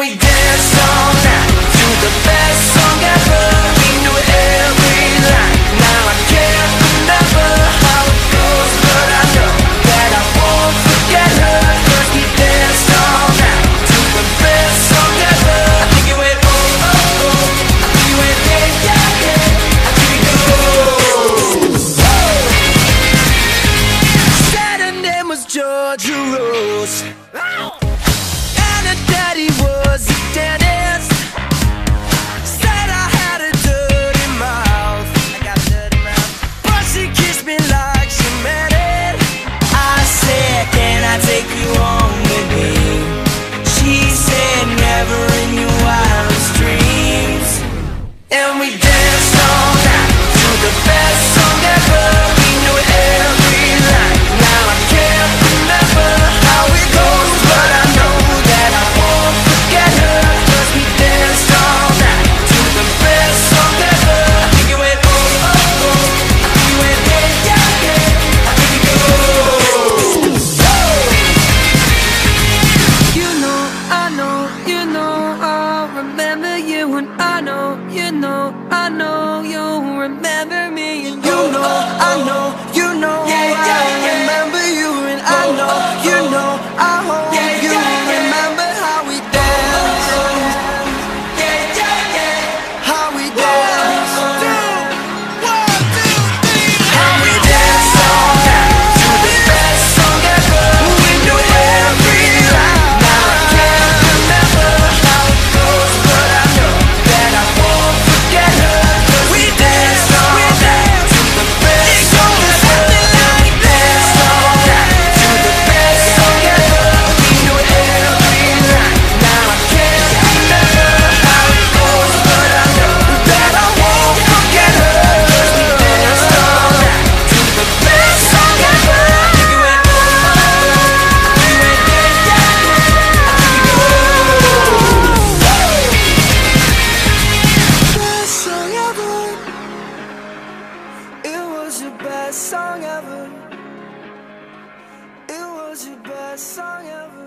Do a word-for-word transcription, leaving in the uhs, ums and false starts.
we danced all night to the best song ever. We knew every line. Now I can't remember how it goes, but I know that I won't forget her. 'Cause we danced all night to the best song ever. I think it went oh oh oh. I think it went yeah yeah yeah. I think it goes. Said her name was Georgia Rose, and her daddy was a dentist. Said I had a dirty mouth, I got a dirty mouth, but she kissed me like she meant it. I said, can I take you home with me? She said, never in your wildest dreams. And we danced all night to the best song ever. We knew every line. Now I can't remember how it goes, but I know that I won't forget her. 'Cause we danced all night to the best song ever. I think it went oh oh oh. I think it went yeah yeah yeah. I think it goes. You know, I know, you know, I'll remember you, and I know, you know, I know you'll remember me, and you know, I know, you know, I remember you, and I know, you know, I hope you remember how we danced, how we danced, how we danced all night to the best song ever. We knew every line. Now I can't remember how it goes, but I know that I won't forget her. 'Cause we danced all night to the best song ever. We danced all night to the best song ever. We knew every line. Now I can't remember how it goes, but I know that I won't forget her. 'Cause we danced all night to the best song ever. I think it went oh oh oh. I think it went yeah yeah yeah. I think it goes. Best song ever. It was your best song ever. It was your best song ever.